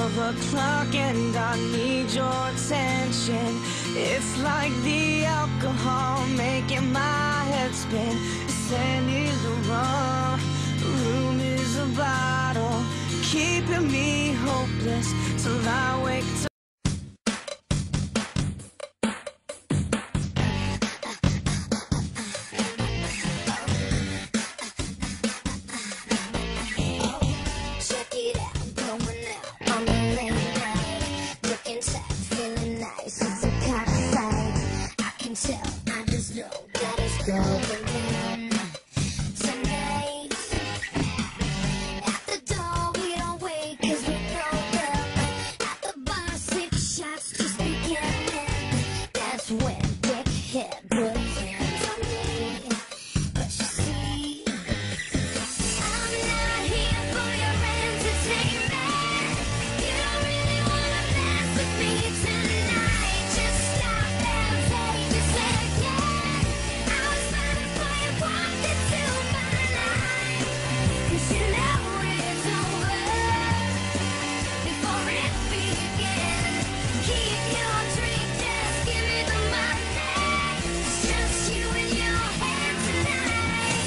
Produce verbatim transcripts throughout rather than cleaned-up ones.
of a clock and I need your attention. It's like the alcohol making my head spin. The sand is a rum, the room is a bottle, keeping me hopeless till I wake to I just know that it's going on tonight. At the door we don't wait 'cause we know them. At the bar six shots just beginning. That's when dickhead put hands on me. But you see, I'm not here for your entertainment. You don't really wanna mess with me tonight. Just stop and take a second. I was fighting for you, walked into my life. 'Cause you know it's over before it begins. Keep your drink, just give me the money. It's just you and your hand tonight.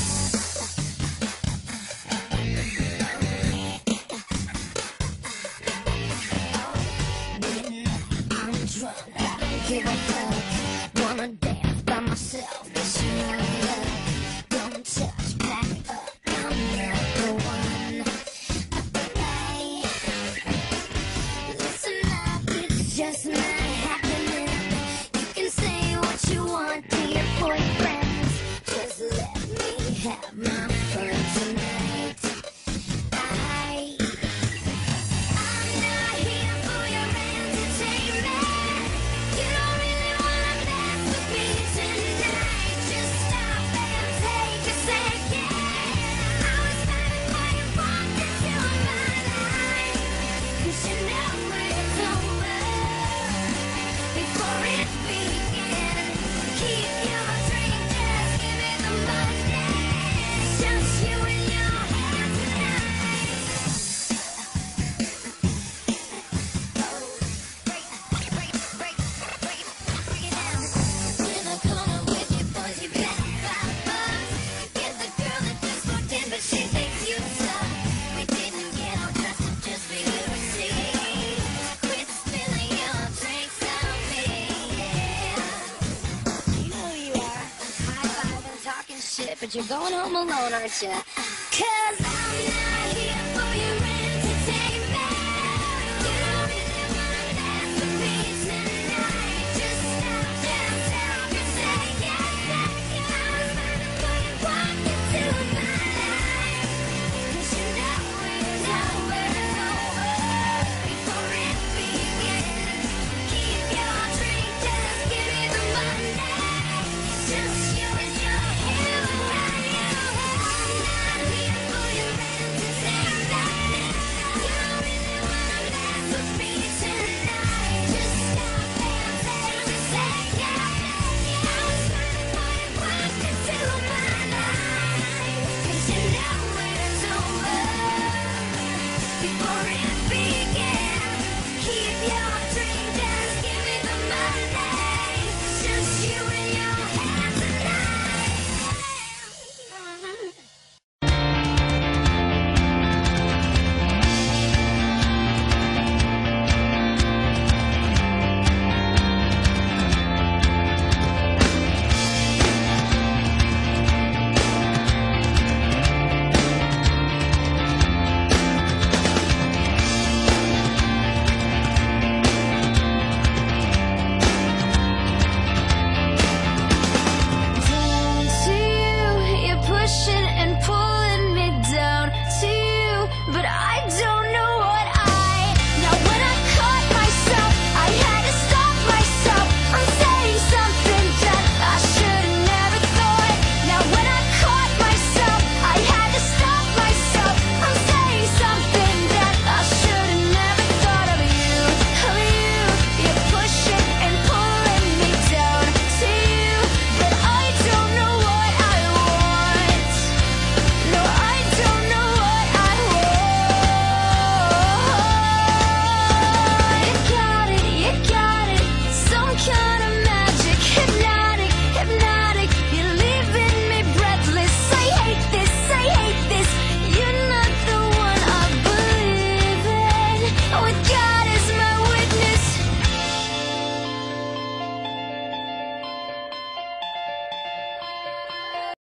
I'm drunk, I don't give a fuck. Wanna dance by myself, but you know don't touch, back up. I'm number one of the night. Listen up, it's just not happening. You can say what you want to your boyfriends. Just let me have my fun tonight. I I'm not here for your entertainment. You don't really wanna mess with me tonight. Just stop and take a second. I was fighting for you, walked into my life. 'Cause you know it's over before it begins. Keep your drink, just give me the money. It's just you and your hand tonight. Break, break, break, break, break it down. In the corner with your boys, you better pop up. Get the girl that just walked in, but she thinks you suck. We didn't get all dressed up just for you to see. Quit spilling your drinks on me, yeah. You know who you are. High five and talking shit, but you're going home alone, aren't you? 'Cause